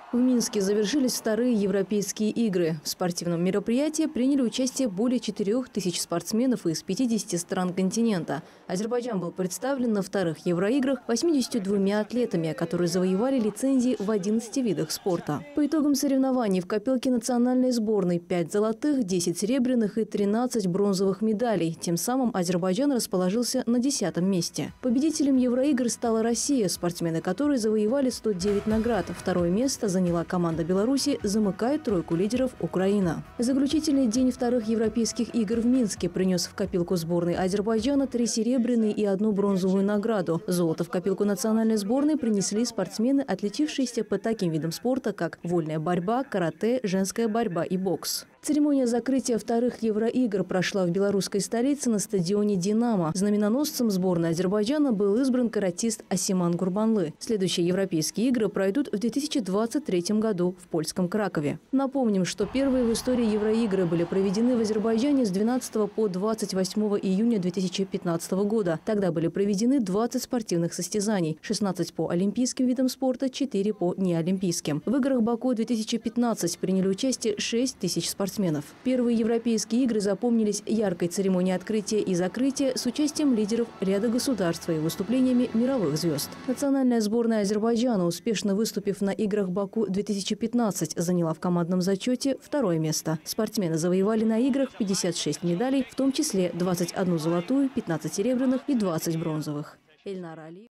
В Минске завершились вторые европейские игры. В спортивном мероприятии приняли участие более 4000 спортсменов из 50 стран континента. Азербайджан был представлен на вторых Евроиграх 82 атлетами, которые завоевали лицензии в 11 видах спорта. По итогам соревнований в копилке национальной сборной 5 золотых, 10 серебряных и 13 бронзовых медалей. Тем самым Азербайджан расположился на 10-м месте. Победителем Евроигр стала Россия, спортсмены которой завоевали 109 наград. Второе место заняла команда Беларуси, замыкает тройку лидеров Украина. Заключительный день вторых европейских игр в Минске принес в копилку сборной Азербайджана 3 серебряные и 1 бронзовую награду. Золото в копилку национальной сборной принесли спортсмены, отличившиеся по таким видам спорта, как вольная борьба, карате, женская борьба и бокс. Церемония закрытия вторых Евроигр прошла в белорусской столице на стадионе «Динамо». Знаменоносцем сборной Азербайджана был избран каратист Асиман Гурбанлы. Следующие европейские игры пройдут в 2023 году в польском Кракове. Напомним, что первые в истории Евроигры были проведены в Азербайджане с 12 по 28 июня 2015 года. Тогда были проведены 20 спортивных состязаний, 16 по олимпийским видам спорта, 4 по неолимпийским. В играх Баку 2015 приняли участие 6000 спортсменов. Первые европейские игры запомнились яркой церемонией открытия и закрытия с участием лидеров ряда государств и выступлениями мировых звезд. Национальная сборная Азербайджана, успешно выступив на играх Баку 2015, заняла в командном зачете второе место. Спортсмены завоевали на играх 56 медалей, в том числе 21 золотую, 15 серебряных и 20 бронзовых.